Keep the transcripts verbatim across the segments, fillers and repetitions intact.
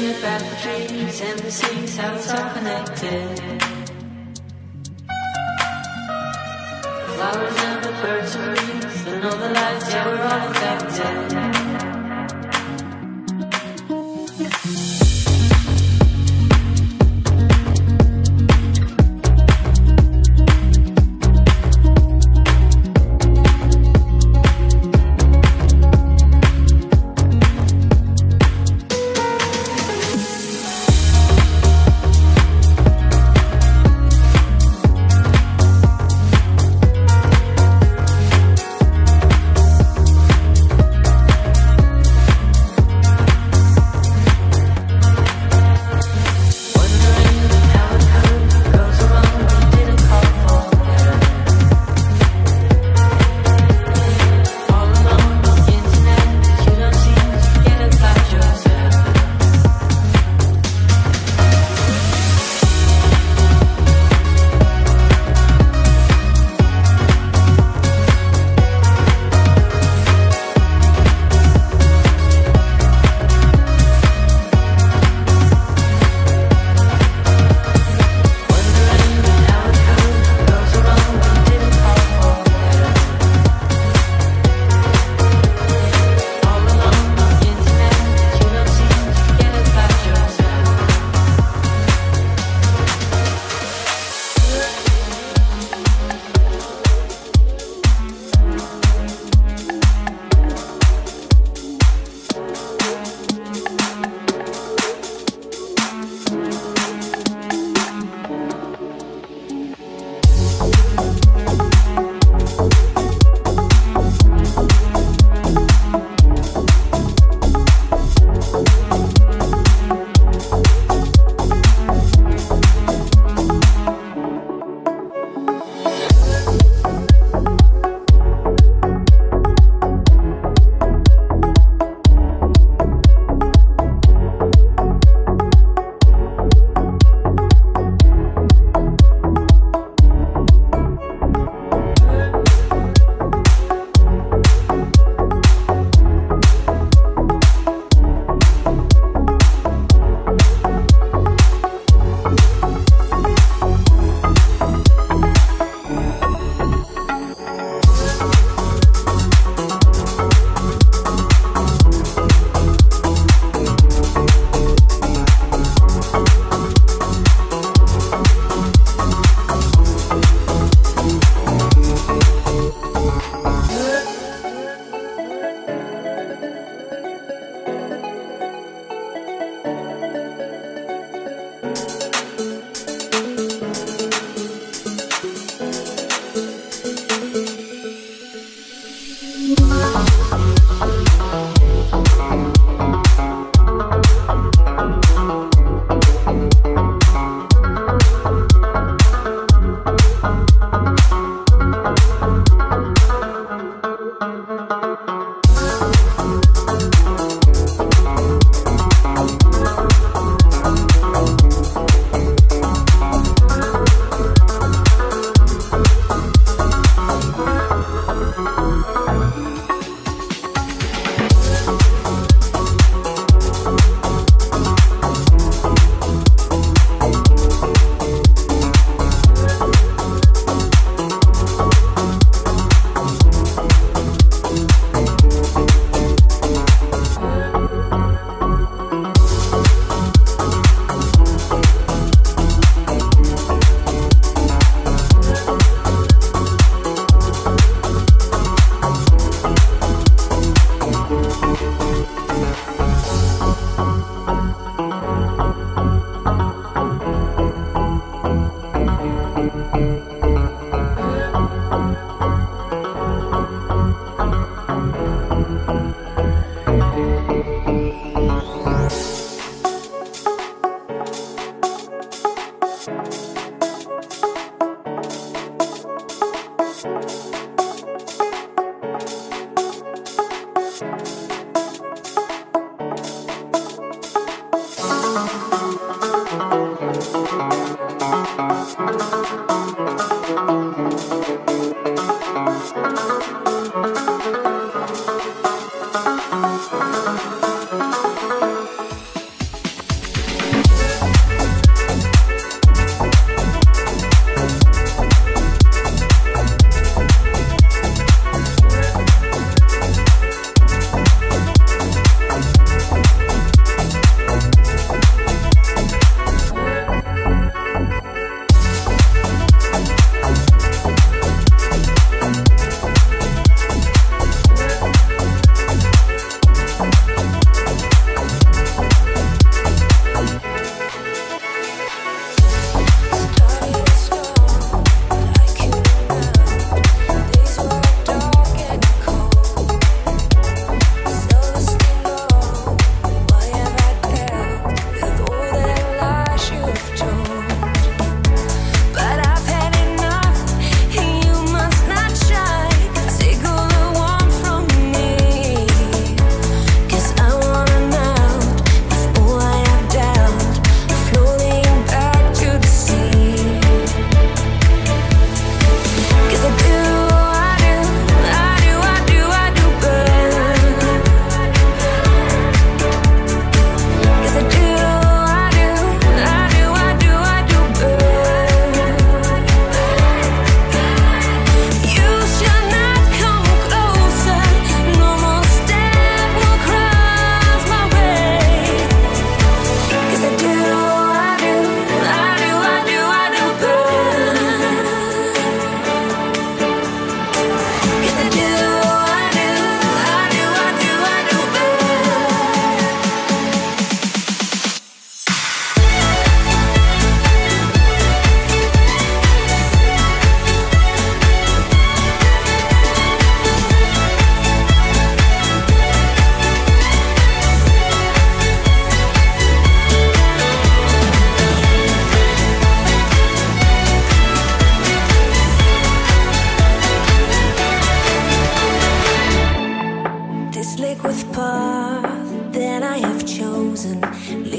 about the trees and the seas, how it's all connected. Flowers and the birds and bees, and all the lights, yeah, we're all affected.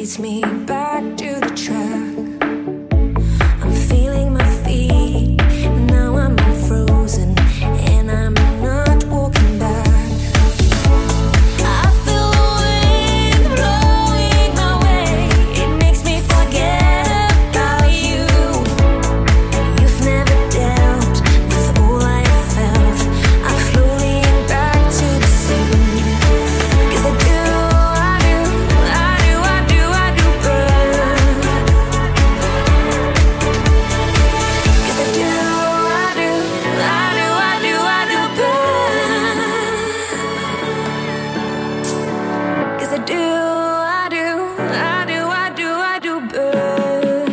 leads me back to the track. I'm feeling my feet, now I'm unfrozen, and I'm not walking back. I feel the wind blowing my way, it makes me forget about you. You've never dealt with all I have felt. I'm floating back to the sea. 'Cause I do, I do, I do, I do, I do burn. 'Cause I do, I do, I do, I do, I do burn. 'Cause I do, I do, I do, I do, I do burn.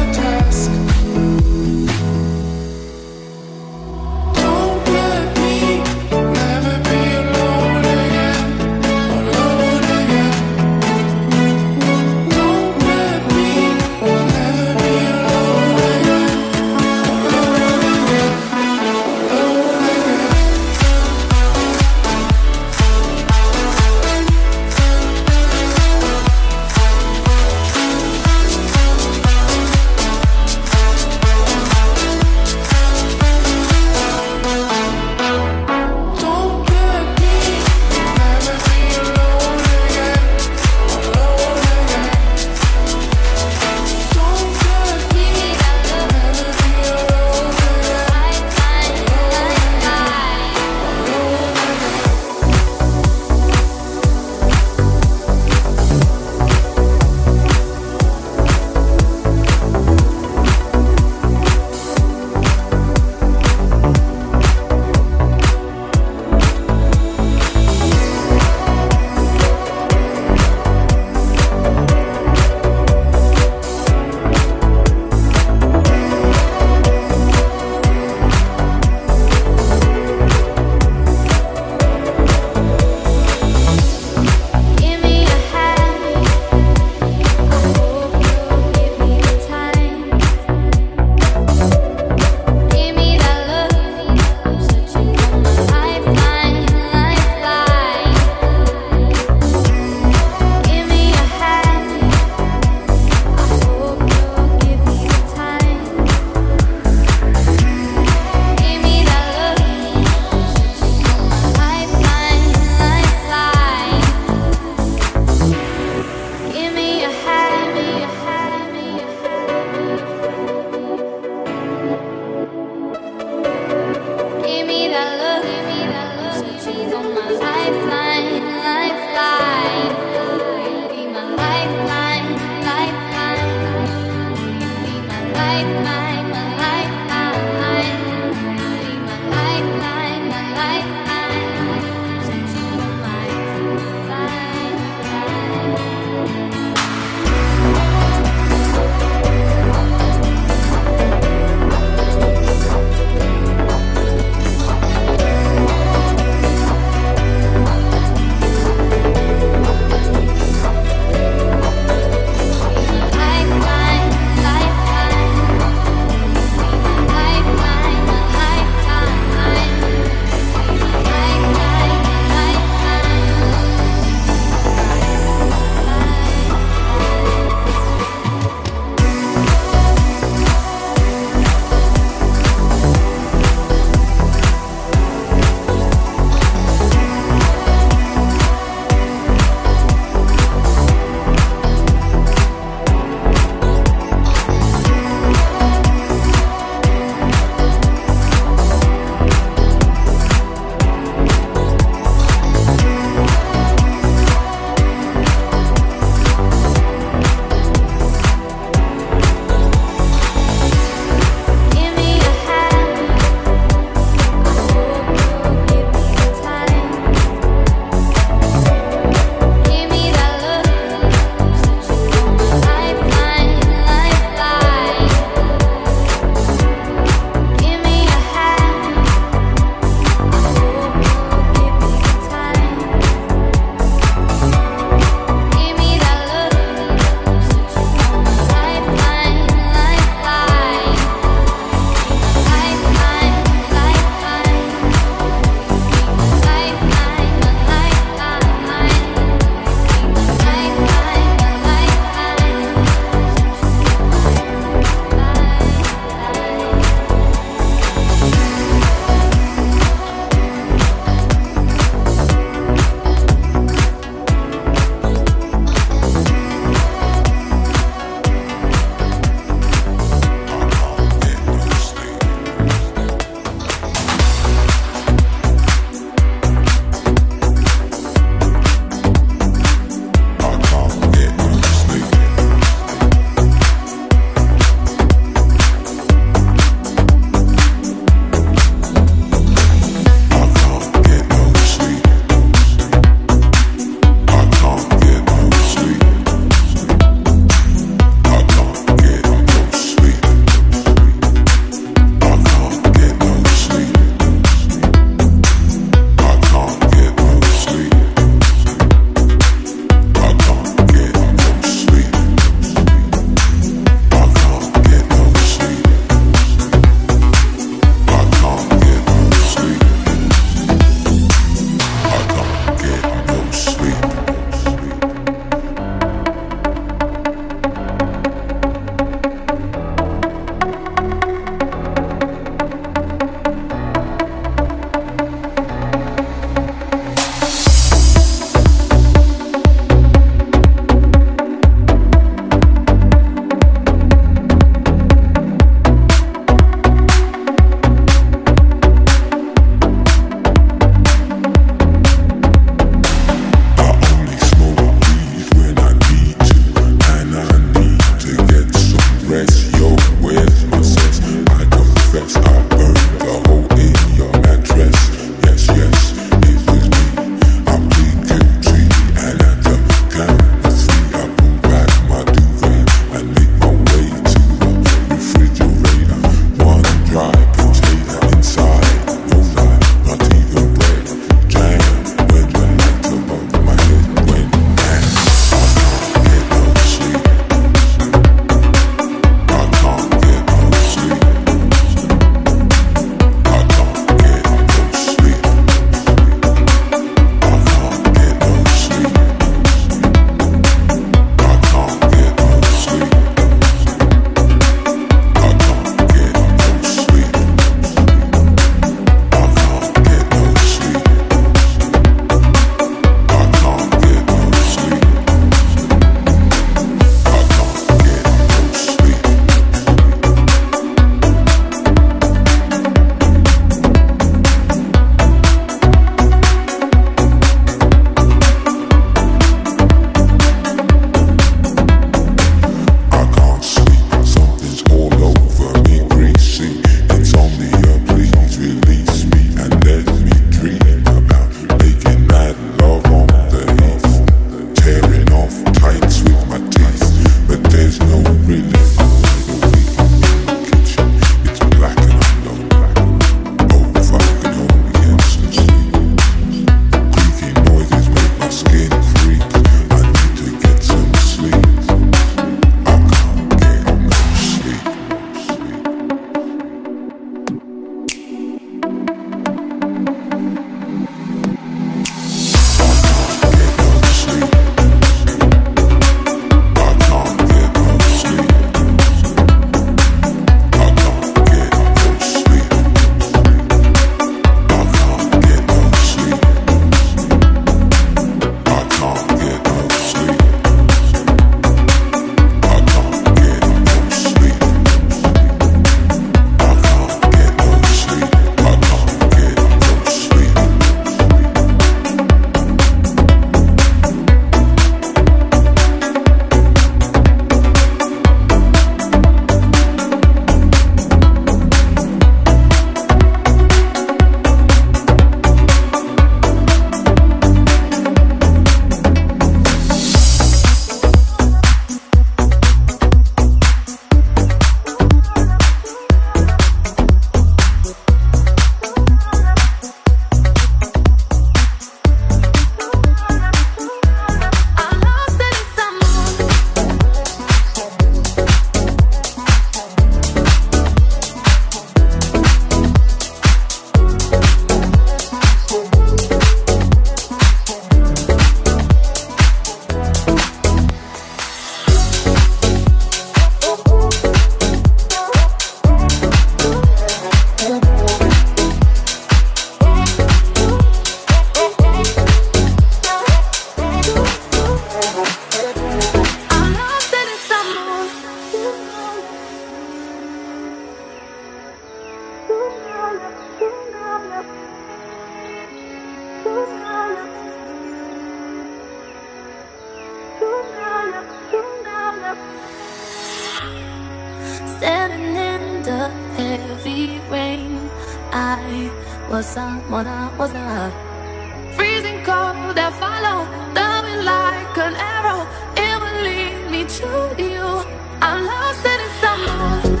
standing in the heavy rain. I was someone I was not. Freezing cold that follow, coming like an arrow. It will lead me to you. I'm lost in Istanbul.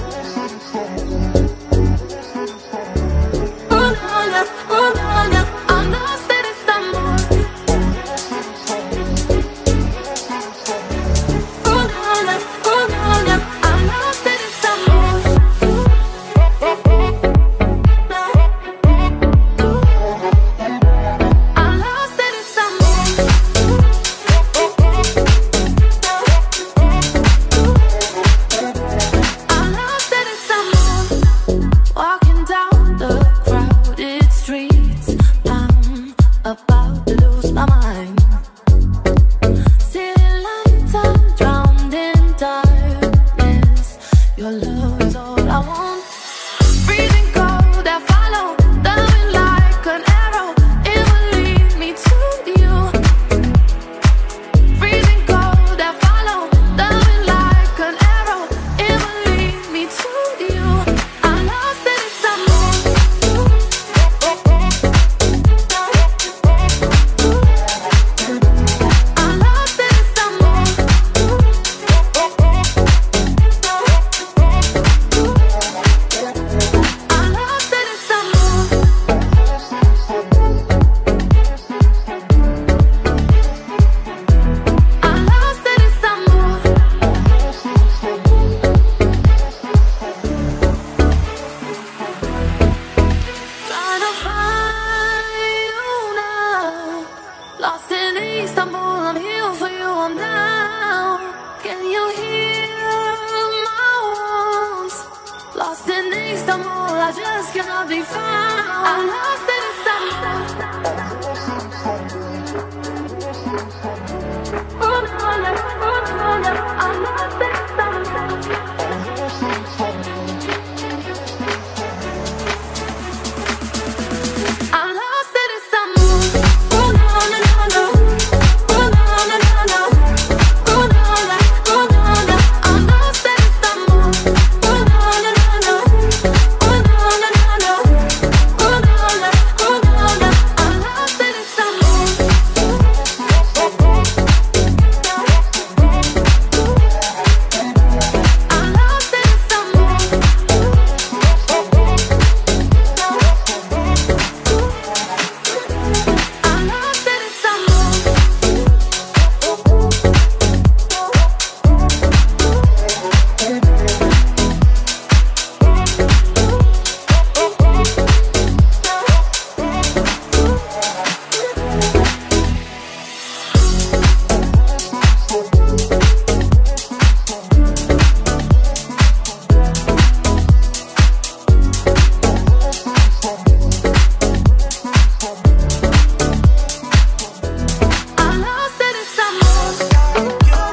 Oh no, no, oh no, no. I'm lost in Istanbul. Oh no, no, oh no, no. I'm lost in Istanbul. I'm lost in Istanbul. I'm lost in Istanbul. Walking down the crowded streets, I'm about to lose my mind. City lights are drowned in darkness. Your love is all I want. Freezing cold that follow, coming like an arrow. It will lead me to you. Freezing cold that follow, coming like an arrow. It will lead me to you. I'm lost in Istanbul. I'm lost in Istanbul. I'm lost in Istanbul. I'm lost in Istanbul. Trying to find you now. Lost in Istanbul, I'm here for you, I'm down. Can you hear my wounds? Lost in Istanbul, I just cannot be found. I'm lost in Istanbul. Oh no, no, oh no, no. I'm lost in Istanbul. I'm lost in Istanbul. Oh no, no, no, no. Oh no, no, no, no. Oh no, no, oh no, no. I'm lost in Istanbul. Oh no, no, no, no. Oh no, no, no, no. Oh no, no, oh no, no. I'm lost in Istanbul. I'm lost in Istanbul. I'm lost in Istanbul. I'm lost in Istanbul.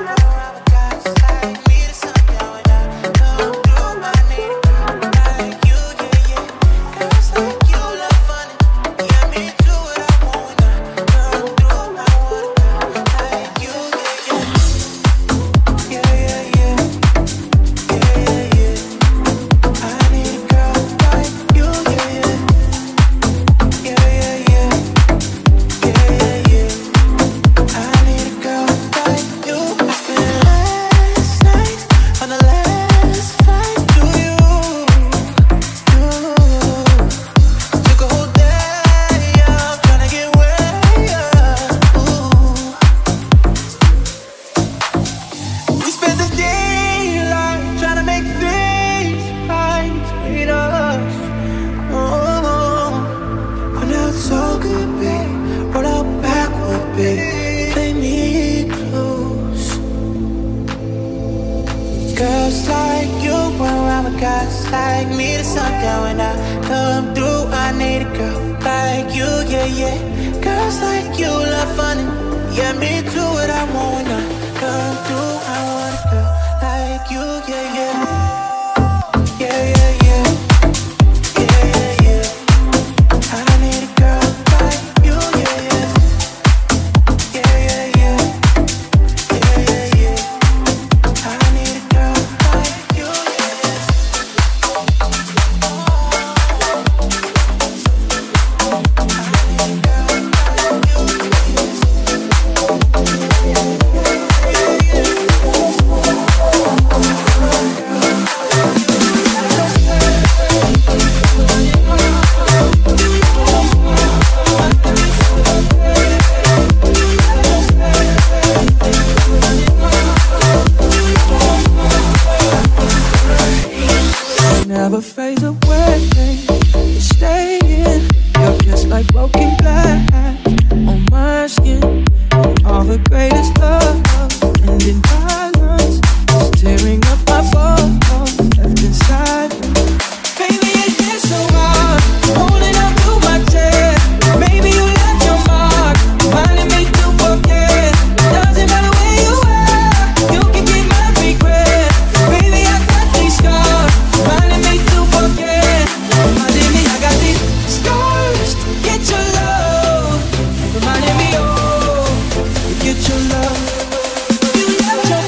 We spent the daylight trying to make things right between us. Oh, but now it's all good, babe. Roll out backward, babe. Play me close. Girls like you run around with guys like me. The sun down when I come through. I need a girl like you, yeah, yeah. Girls like you love fun and yeah, me do what I want when I come through. I want a girl like you, yeah, yeah. Yeah, yeah, yeah. Yeah, yeah, yeah. I need a girl like you, yeah, yeah. Yeah, yeah, yeah. Yeah, yeah, yeah. I need a girl like you, yeah. never fades away. You're staying. You're just like broken glass on my skin. All the greatest love ending violence is tearing up my bones left inside. Baby, it gets so hard holding on to my chest. Maybe you left your mark, reminding me to forget. Doesn't matter where you are, you can keep my regret. Baby, I got these scars, reminding me to forget. Reminding me I got these scars to get your love. Reminding me, oh, to get your love. You left your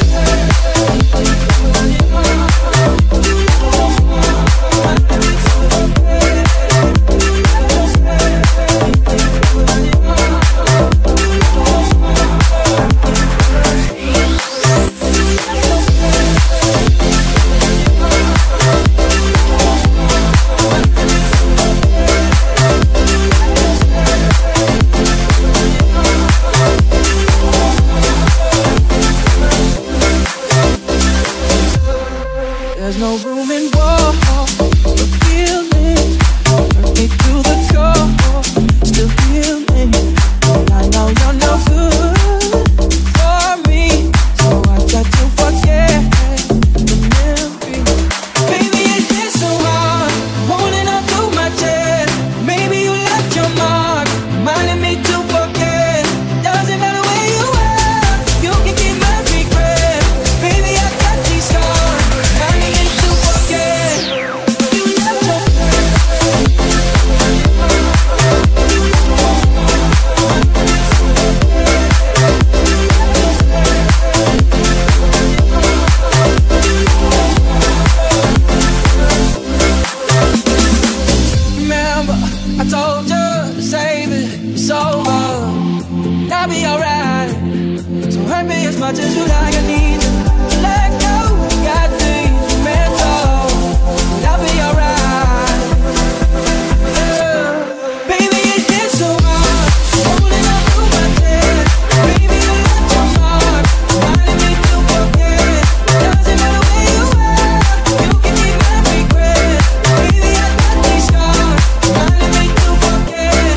there's no room in war for feelings. Hurt me to the core, still healing. And I know you're no good for me, so I try to forget the memory. Baby, it gets so hard holding on to my chest. Maybe you left your mark, reminding me to forget. Doesn't matter where you are, you can keep my regret. Baby, I got these scars, reminding me to forget. You left your Remember, I told you to save it, it's over. I'll be alright. So hurt me as much as you like. I need you to let go. Got things mental. I'll be alright. Yeah. Baby, it gets so hard holding on to my chest. Baby, you left your mark, reminding me to forget. Doesn't matter where you are, you can keep my regret. Baby, I got these scars, reminding me to forget.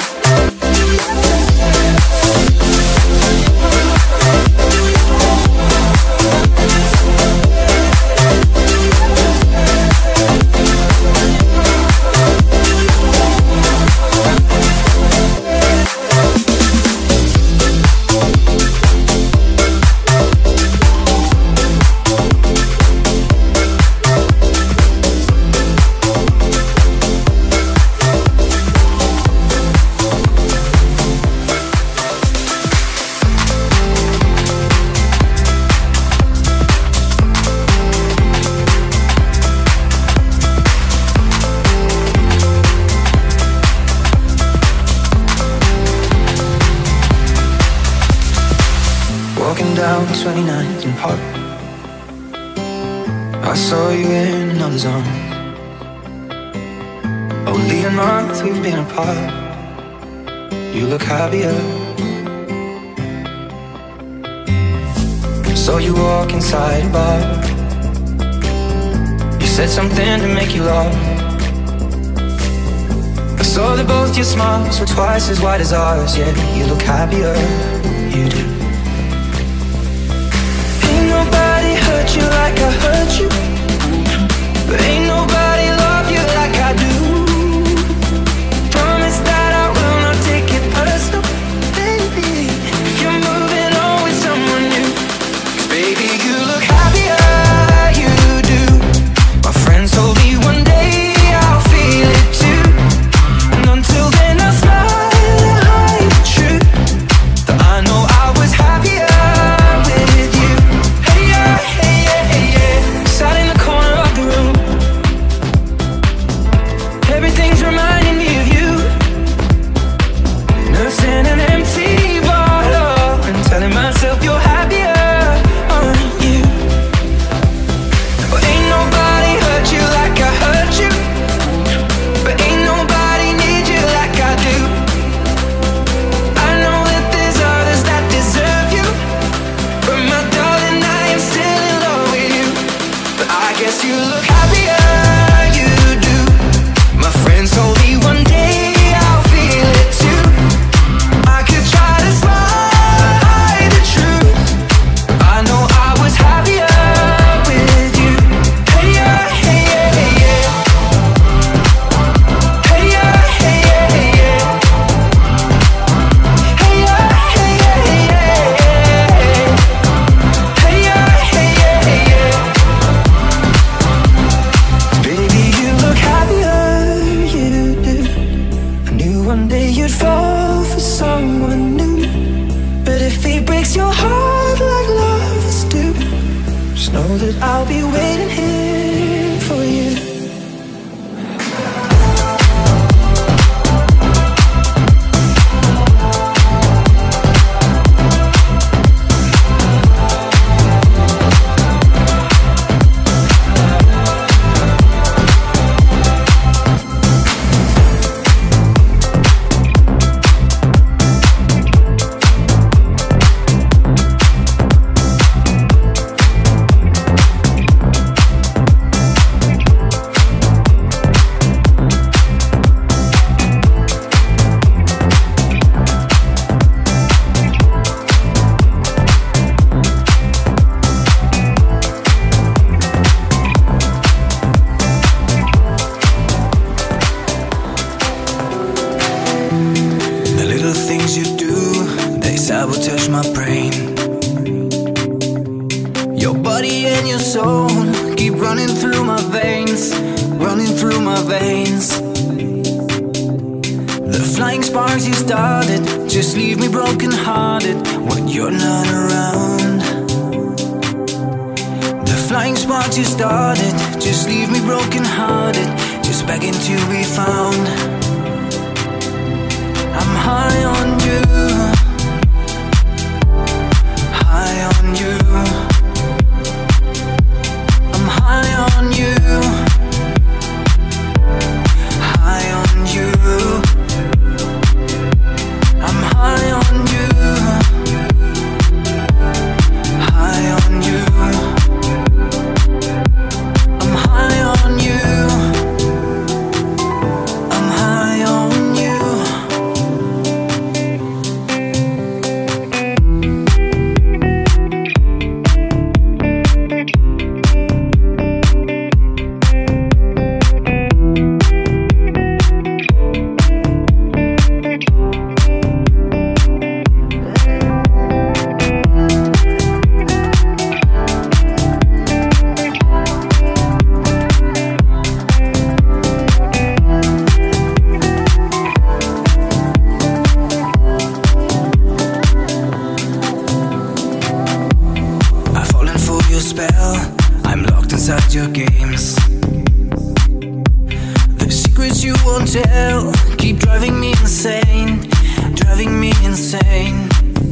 Walking down twenty-ninth and Park, I saw you in another zone. Only a month we've been apart, you look happier. Saw you walk inside a bar, you said something to make you laugh. I saw that both your smiles were twice as wide as ours. Yeah, you look happier, you do. Ain't nobody hurt you like I hurt you, but ain't nobody love you like I do. Promise that I will not take it personal, baby, if you're moving on with someone new. 'Cause baby, you look happier, you do. My friends told me one day I'll feel it too, and until then I'll smile and hide the truth, that I know I was happier with you. Hey yeah, hey yeah, hey yeah. Sat in the corner of the room, everything's reminding me of you. Nursing an empty bottle and telling myself you're happier, aren't you? But ain't nobody hurt you like I hurt you, but ain't nobody need you like I do. I know that there's others that deserve you, but my darling, I am still in love with you. But I guess you look happier, you sparks you started just leave me broken hearted when you're not around. The flying sparks you started just leave me broken hearted, just begging to be found. I'm high on you, high on you. I'm high on you, high on you. I'm high on you, high on you. I'm high on you, I'm high on you. I'm locked inside your games. The secrets you won't tell keep driving me insane, driving me insane.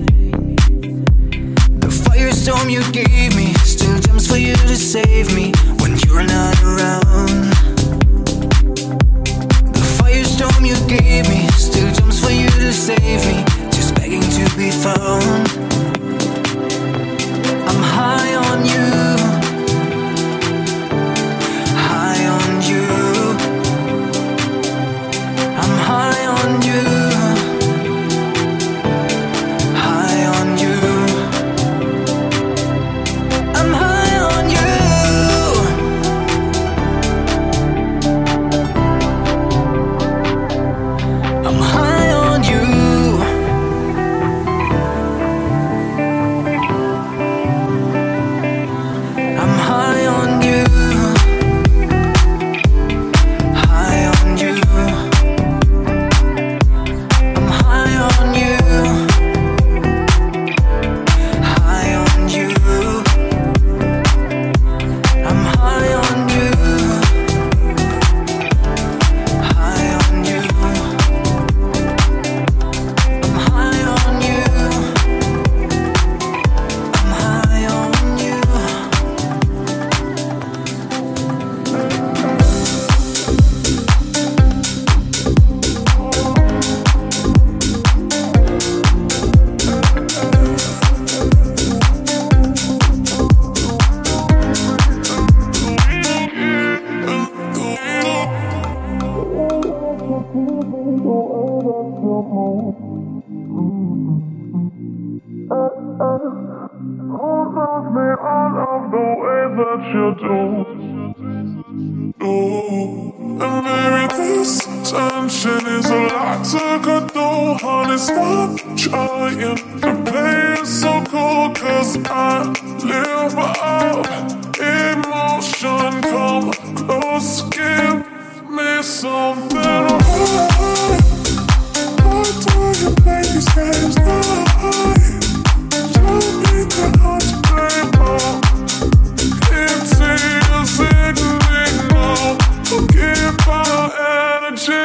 The firestorm you gave me still jumps for you to save me when you're not around. The firestorm you gave me still jumps for you to save me, just begging to be found. I'm high on you, high on you. I'm high on you, high on you. I'm high on you. I'm high on you. I'm high on you, high on you. I'm high on you, high on you. I'm high on you, high on you. I'm high on you, I'm high on you. And maybe this tension is a lot to go through. Honey, stop trying to play it so cool, 'cause I live out emotion. Come close, give me something right. Why do you play these games now? Show me the heart to play ball. It's a signal. Give our energy.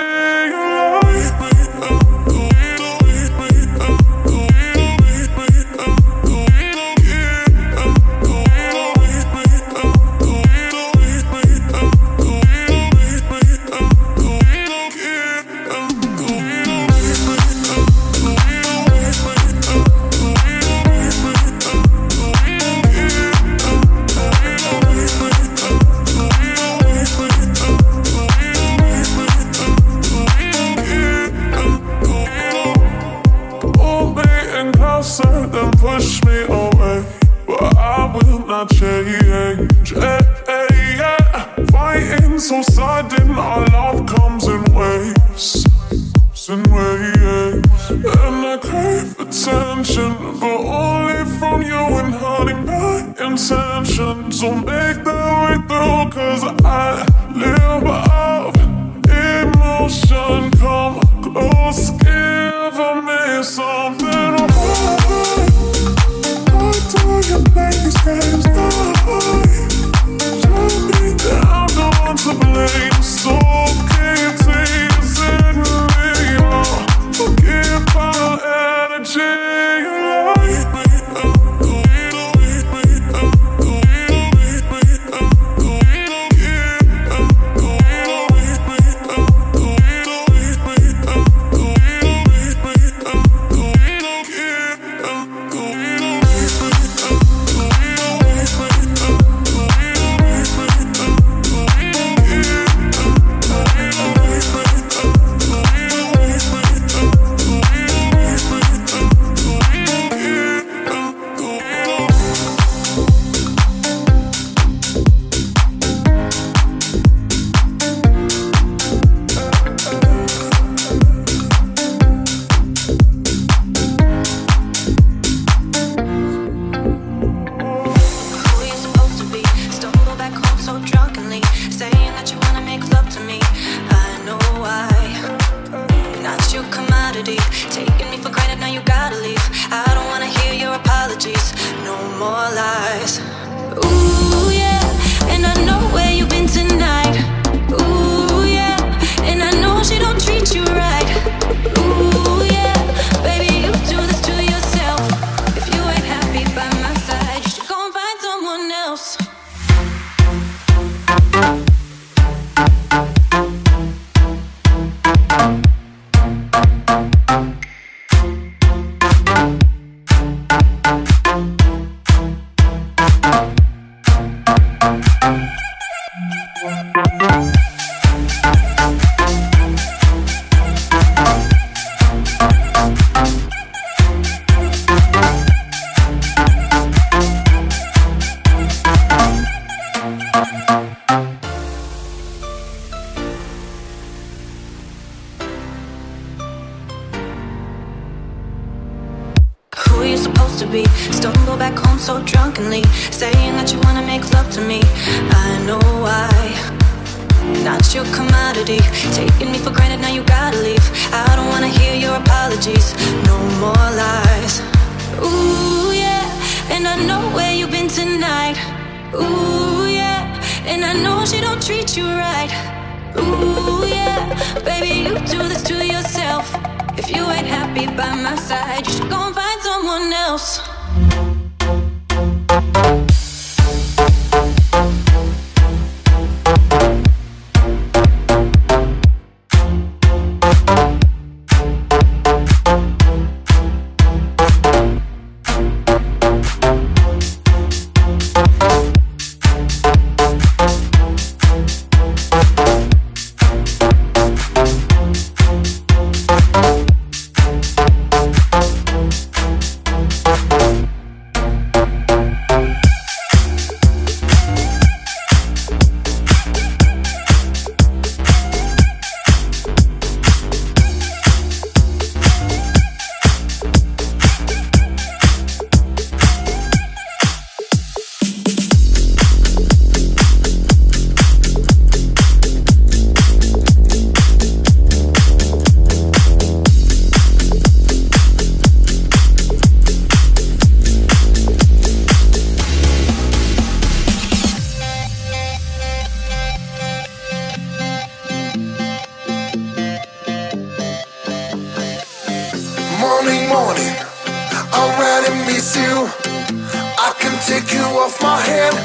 Then push me away, but I will not change. Hey, hey, yeah. Fighting so sudden, our love comes in waves, in waves. And I crave attention, but only from you. And honey, my intention, so make that way through, 'cause I live out emotion. Come close, give Stumble back home so drunkenly, saying that you wanna make love to me. I know why. Not your commodity, taking me for granted, now you gotta leave. I don't wanna hear your apologies, no more lies. Ooh yeah, and I know where you've been tonight. Ooh yeah, and I know she don't treat you right. Ooh yeah, baby, you do this to yourself. If you ain't happy by my side, you should go and find someone else. Morning, morning, I already miss you. I can take you off my hand.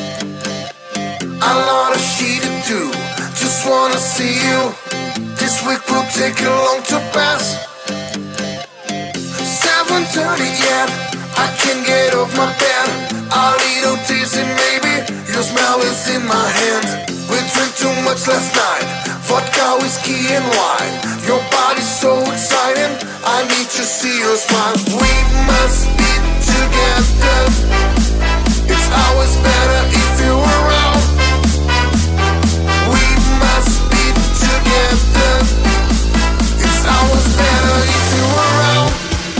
A lot of shit to do, just wanna see you. This week will take you long to pass. seven thirty yet, I can't get off my bed. A little dizzy maybe, your smell is in my hand. We drank too much last night, vodka, whiskey and wine. Your body's so exciting, I need to see your smile. We must be together, it's always better if you're around. We must be together, it's always better if you're around.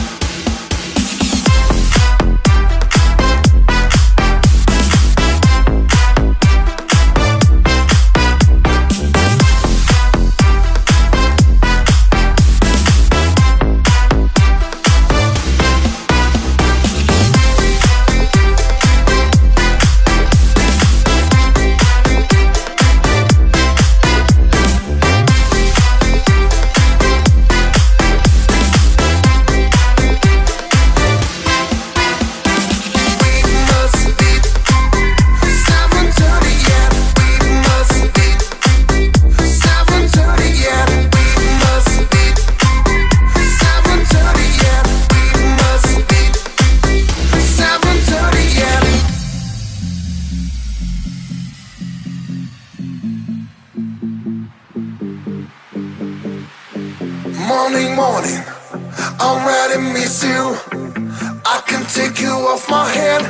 Morning, morning, I already miss you. I can take you off my head.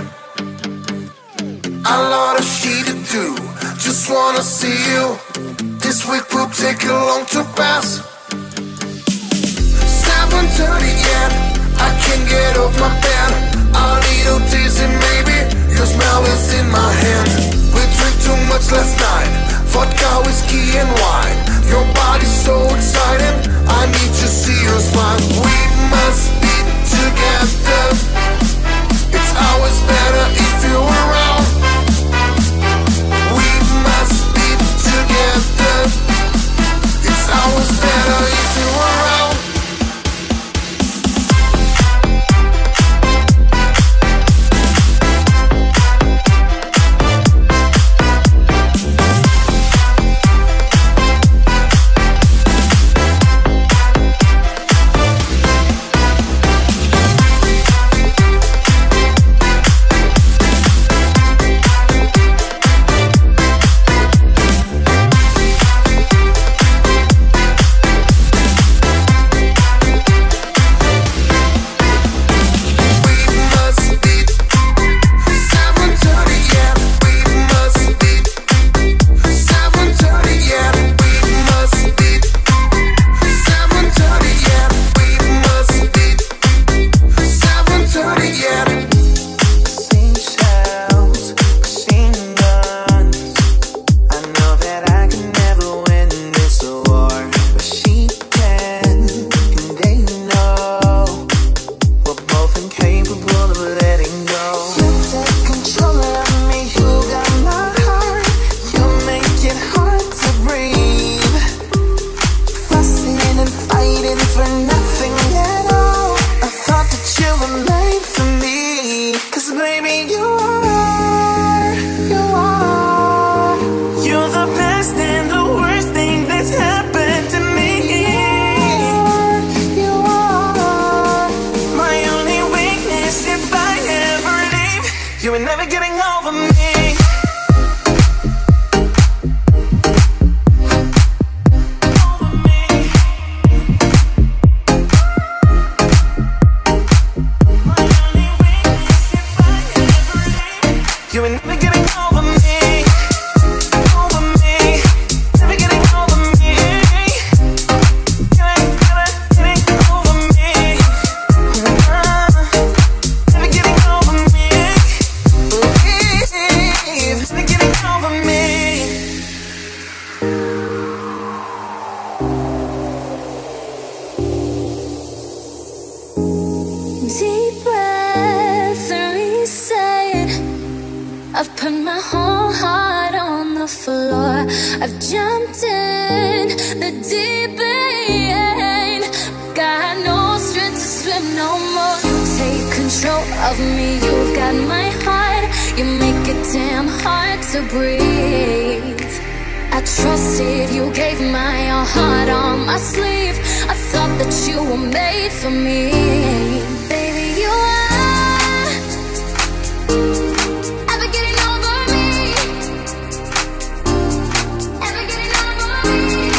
A lot of shit to do, just wanna see you. This week will take you long to pass. seven thirty yet, I can't get off my bed. A little dizzy maybe, your smell is in my hand. We drank too much last night, vodka, whiskey and wine. Your body's so exciting, I need to see your smile. We must be together, it's always better if you're around. We must be together, it's always better if you're around. jumped in the deep end. Got no strength to swim no more. You take control of me, you've got my heart. You make it damn hard to breathe. I trusted you, gave my heart on my sleeve. I thought that you were made for me. Baby, you are ever getting over me? Ever getting over me?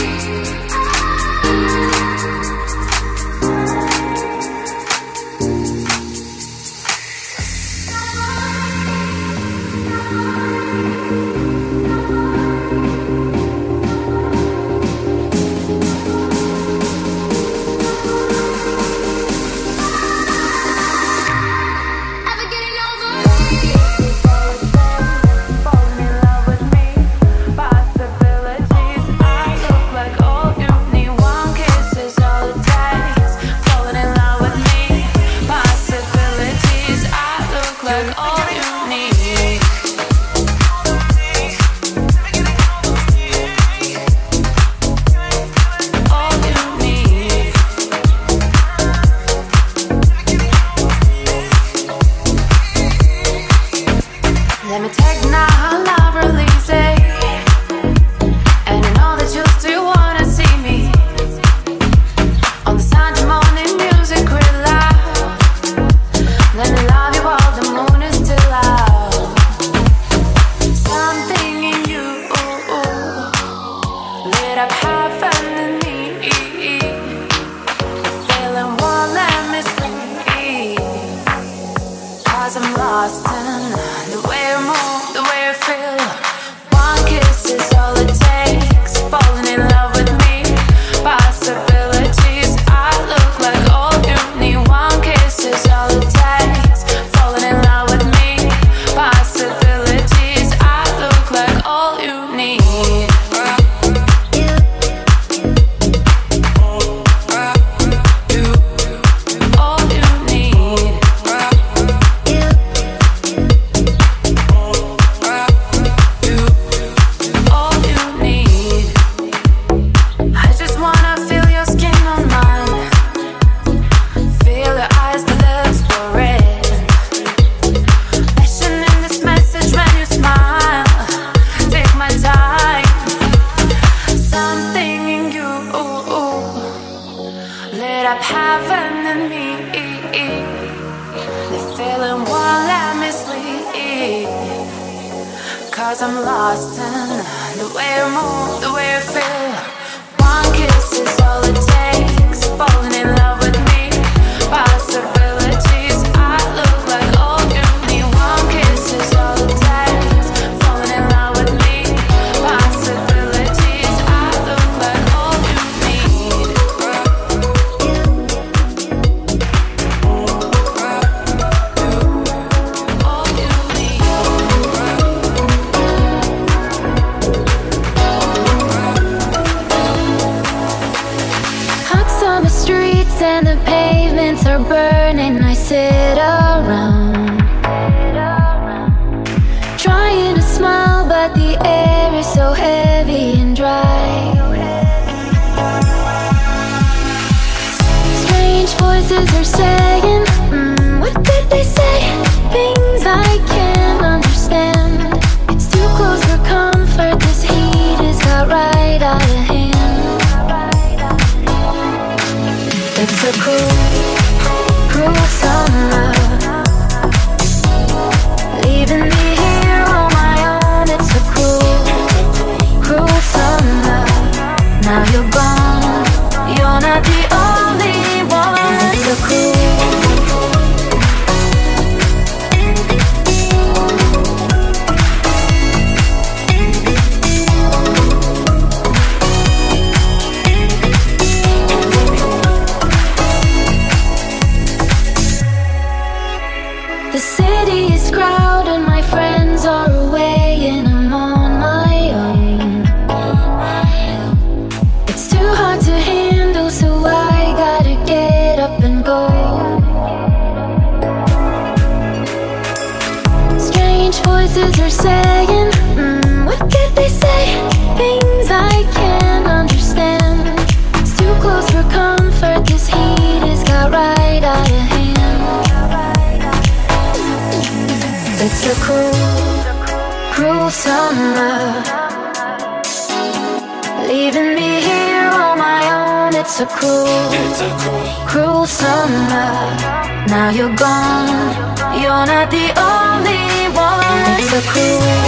Leaving me here on my own, it's a cruel, It's a cruel, cruel summer. Now you're gone, you're not the only one. It's a cruel,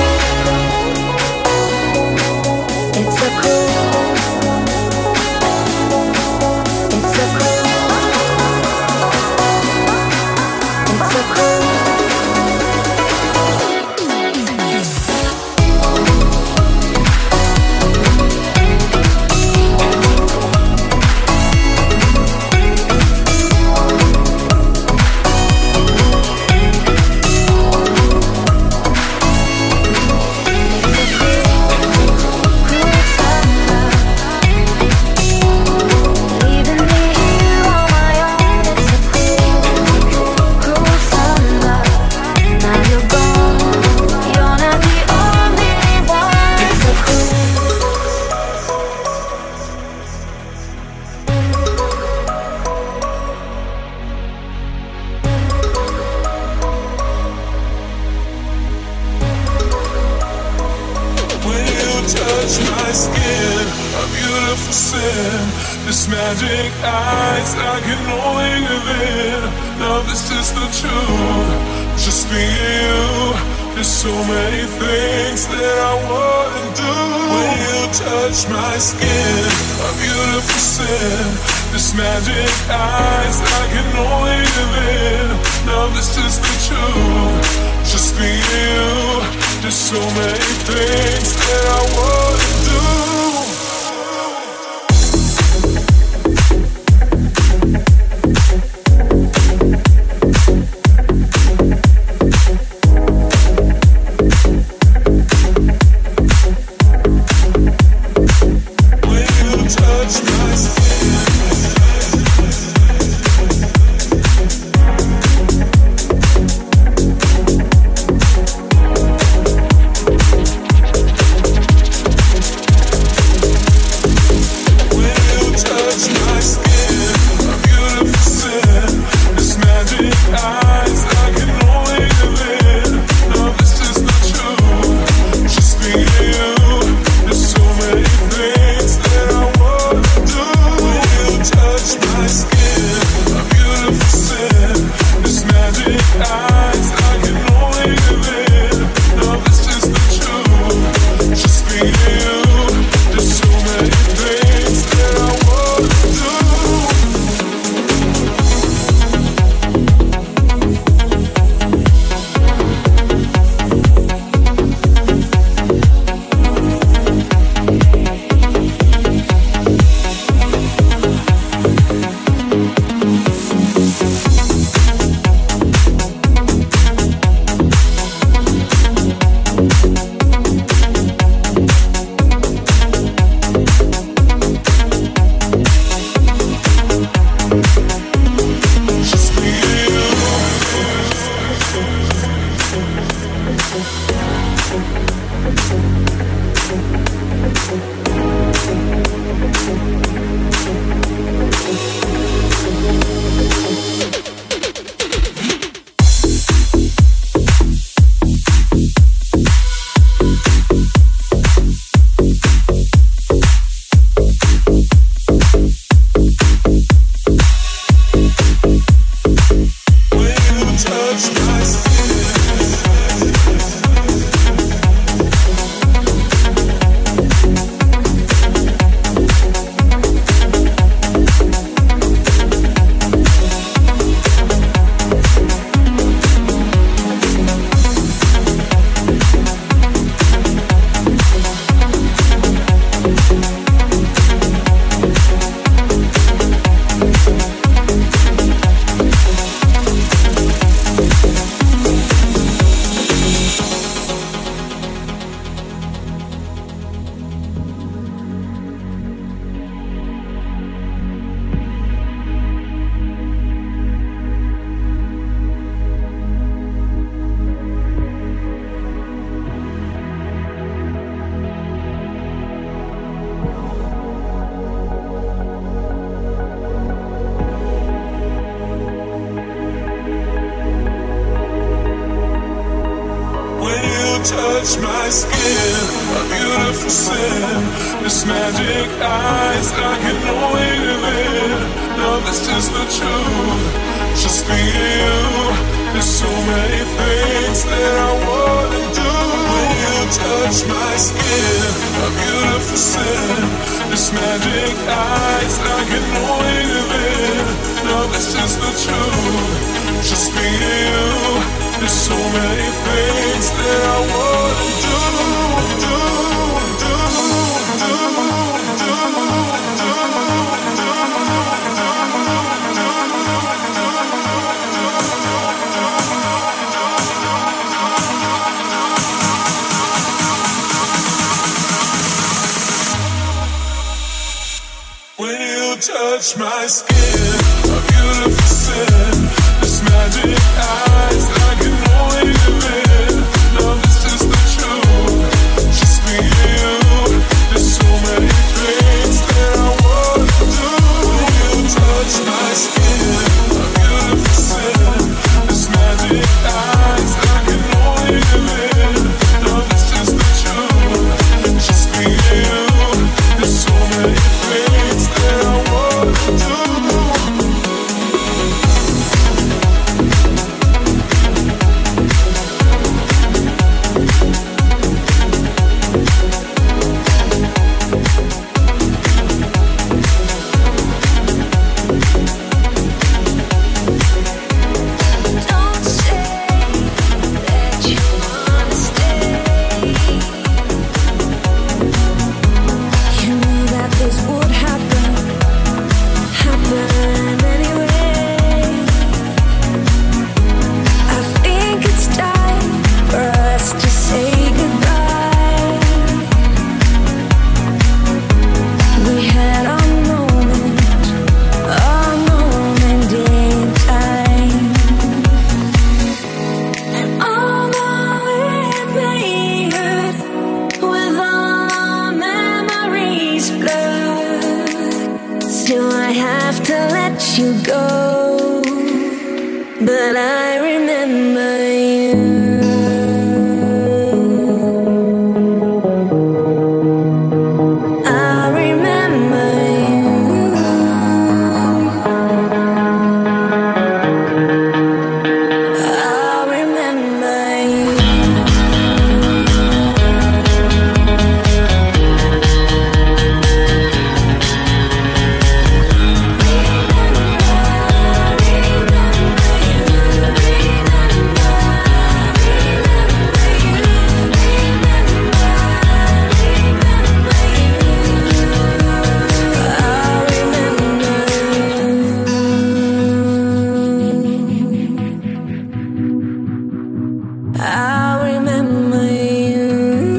it's a cruel, it's a cruel, it's a cruel. Touch my skin, a beautiful sin. This magic eyes I can only live in. Love is just the truth, just being you. There's so many things that I wanna do. When you touch my skin, a beautiful sin. This magic eyes I can only live in. Love is just the truth, just being you. There's so many things that I wanna do. When you touch my skin, touch my skin, a beautiful sin. This magic eyes, I get no way to live. No, that's just the truth. Just be you. There's so many things that I wanna do. When you touch my skin, a beautiful sin. This magic eyes, I get no way to live. No, that's just the truth. Just be you. There's so many things that I wanna do, do, do, do, do, do, when you touch my skin, a beautiful sin. This magic eyes, I get no way to live. Love is just the truth. Just be you. There's so many things that I wanna do. When you touch my skin, a beautiful sin. This magic eyes, I get no way to live. Love is just the truth. Just be you. There's so many things that I wanna do. Don't say that you wanna stay. You knew that this would happen, happen anyway. I think it's time for us to say goodbye. We had our moment, our moment in time. And although it may hurt, with all our memories blurred, still I have to let you go. But I remember you. I remember you. I remember you. I remember you.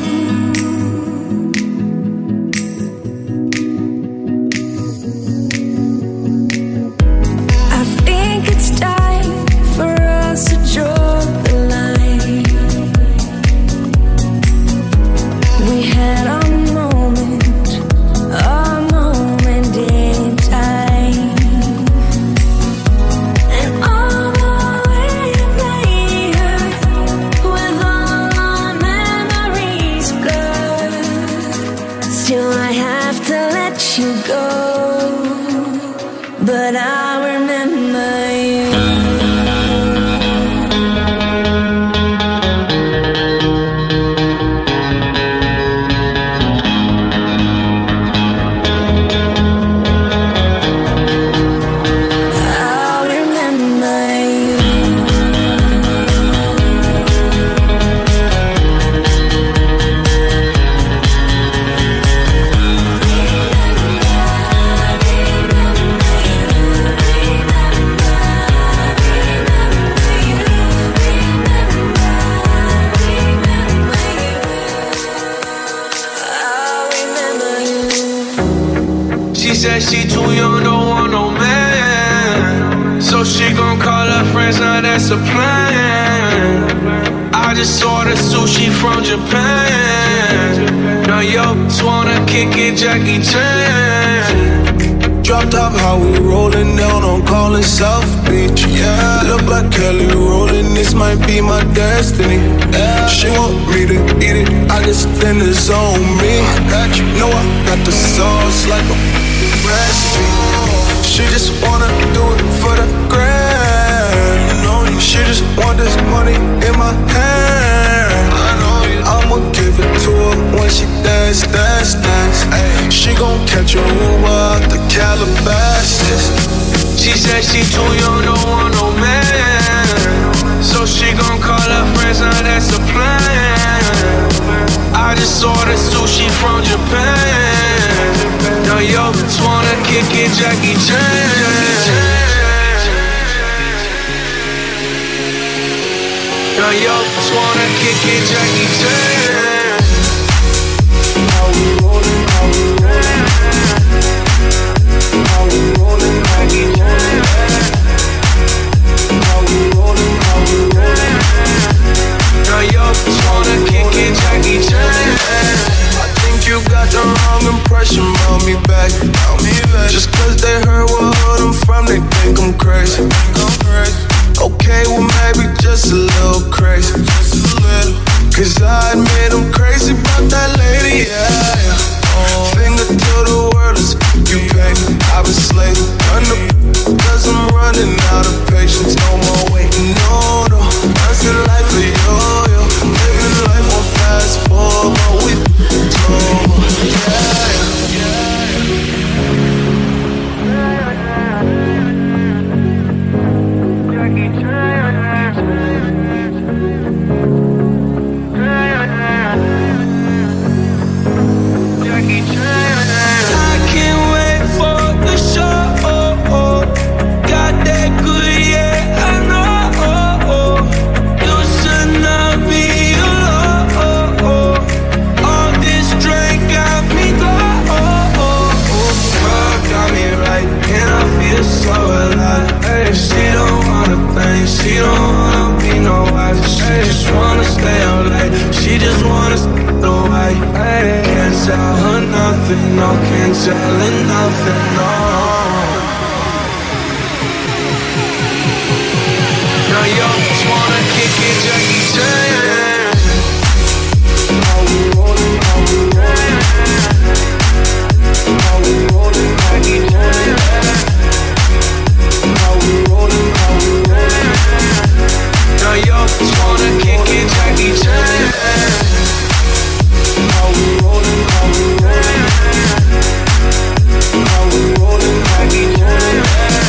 I think it's time for us to draw the line. We had our moment, our moment in time. And although it may hurt, with all our memories blurred, still I have to let you go. But I remember you. I remember you. She said she too young, don't want no man. So she gon' call her friends, now that's a plan. I just ordered sushi from Japan. Now yo, just wanna kick it, Jackie Chan. Drop top, how we rollin' down on Collins South Beach. Yeah, look like Kelly rollin', this might be my destiny. Yeah. She want me to eat it, I guess then it's on me. I got you, know I got the sauce like a recipe. She just wanna do it for the grand. No, she just want this money in my hand. I know you. I'ma give it to her when she dance, dance, dance. Ay, she gon' catch a Uber out the Calabasas. She said she too young, don't want no man. So she gon' call her friends, now that's a plan. I just ordered sushi from Japan. Now yo just wanna kick it, Jackie Chan. Now yo just wanna kick it, Jackie Chan. How we rollin', how we rollin', how we rollin', Jackie Chan. How we rollin', how we rollin'. Now yo just wanna kick it, Jackie Chan. I think you got the wrong impression about me back. Just cause they heard what hood I'm from, they think I'm crazy. Okay, well maybe just a little crazy. Cause I admit I'm crazy about that lady, yeah, yeah. Finger to the world is you pay. I've been slaving, run the cause I'm running out of patience. No more waiting, no, no. That's the life of yo-yo. Living life on fast forward, but we slow, yeah, yeah. She don't wanna be no wife. She just wanna stay up late. She just wanna stay away. Can't tell her nothing, no. Can't tell her nothing, no. Now yo just wanna kick it, Jackie Chan. How we rollin', how we rollin', how we rollin', Jackie Chan. How we rollin', how we rollin'. Now yo just wanna kick it, Jackie Chan. How we rollin', how we rollin'. How we rollin', Jackie Chan.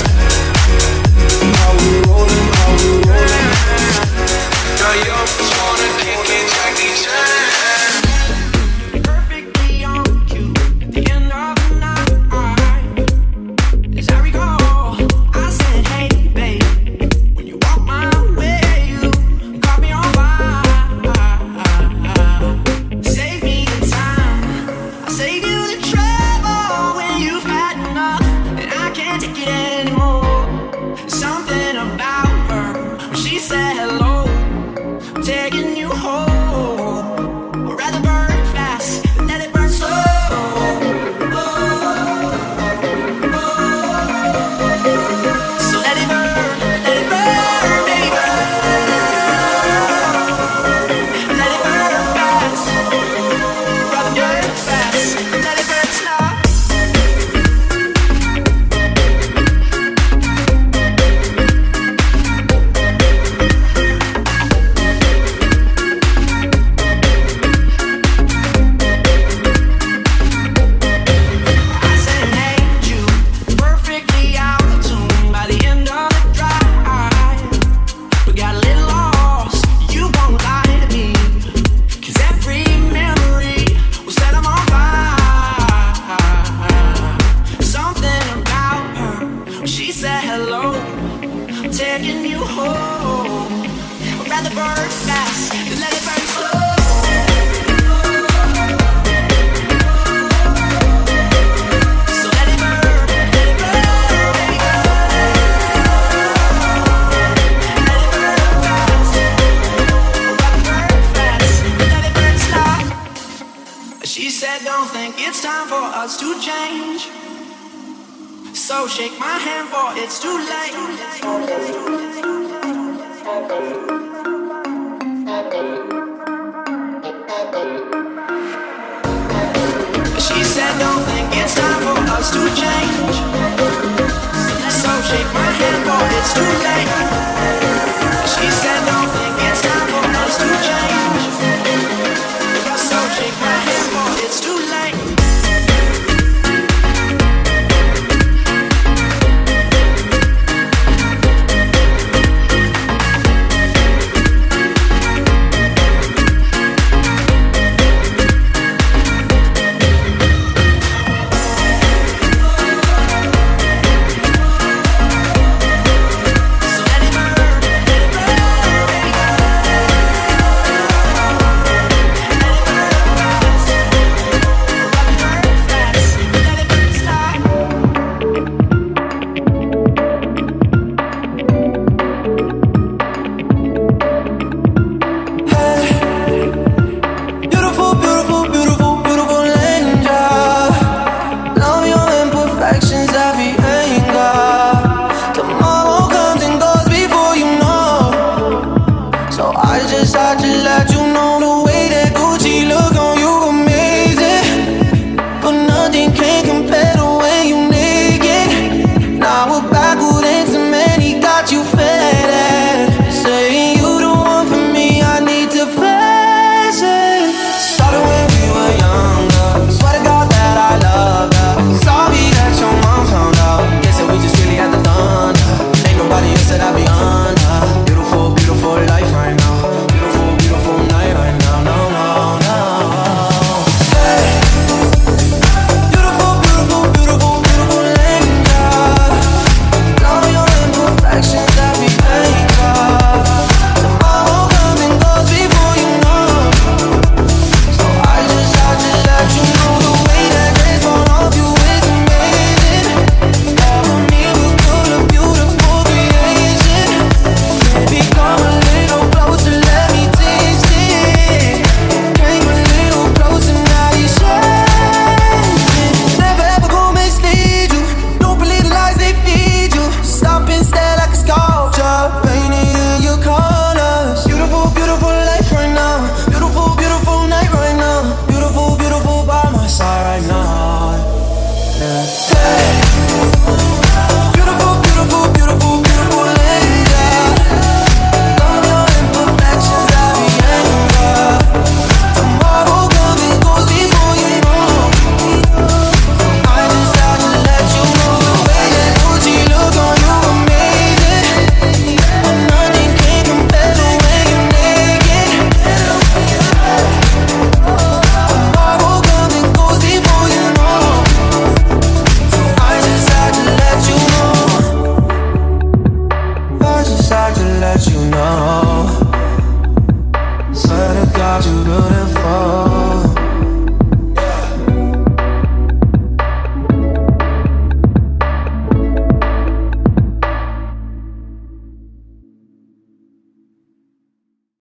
How we rollin', how we rollin'. Now yo just wanna kick it, Jackie Chan. Perfectly on cue at the end of the night. As I recall, I said, hey babe, when you walk my way, you caught me on fire. Save me the time, I'll save you the trouble when you've had enough and I can't take it anymore. Something about her, when she said hello, I'm taking you home. I'd rather burn fast than let it burn slow. So let it burn, let it burn, baby. Let it burn fast, rather burn fast than let it burn slow. I said, hey, you perfectly out of tune by the end of the drive. We got a little lost, you won't lie to me, 'cause every memory will set 'em on fire. Something about her, when she said hello, I'm taking you home. I'd rather burn fast than let it burn slow. So let it burn, let it burn, baby. Let it burn fast, rather burn fast than let it burn slow. She said, don't think it's time for us to change. So shake my hand for it's too late. She said don't think it's time for us to change. So shake my hand for it's too late. She said don't think it's time for us to change. So shake my hand for it's too late. Decide to let you know the way that Gucci look on you amazing, but nothing can compare to